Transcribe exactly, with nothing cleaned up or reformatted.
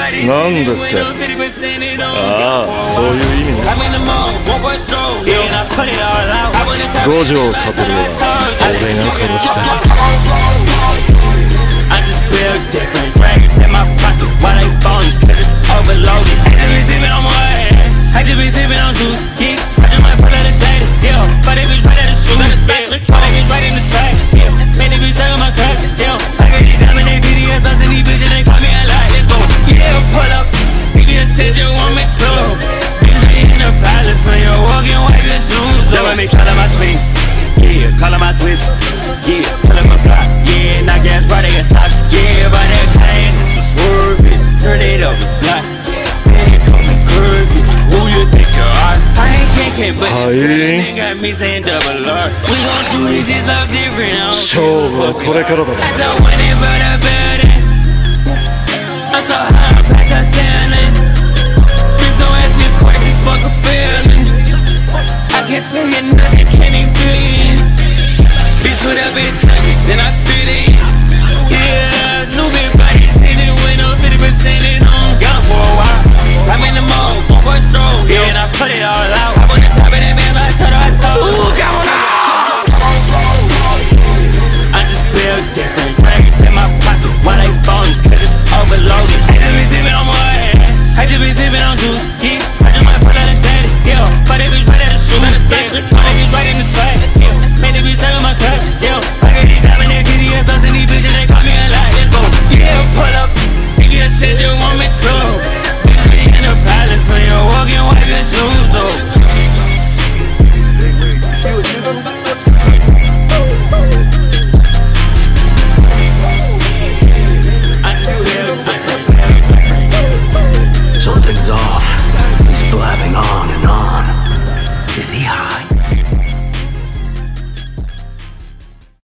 なんだって。ああ、そういう意味ね。五条悟は俺が殺した。 Color my twist, yeah, color my block, yeah, knock ass right at socks, yeah, by that pain, swerve it, turn it up the block, spin it, come and curve it, who you think you are? I ain't kicking, but this really got me saying double R. We gon' do this, it's all different, I don't give a fuck. I'm so winning, but I'm building. I'm so high, I'm past that ceiling. Please don't ask me questions, fuck a feeling. I can't tell you nothing, can't even feel it. Bitch, put up and suck it, then I fit it. Yeah, new big body, tinted with no fifty percent in on. Gone for a while, I'm in the mode, one for stroke, yeah, and I put it all out. I'm on the top of that man, I told her, I told her. Ooh, got one out. I just feel different, dragons in my pocket, while they phone, cause it's overloaded. I just been sipping on my ass, I just been sipping on juice, yeah. I just might put out a shady, yeah, but they bitch right at the shoe, yeah. But they bitch right in the track, yeah. Man, they be sucking my cut, yeah. I got these diamond and P D S thugs and these bitches, they call me a lie, let's go. Yeah, pull up, if you said you want me to. Bitch, be in the palace when you're walking, wipe your shoes, though. Something's off. He's blabbing on and on. Is he high?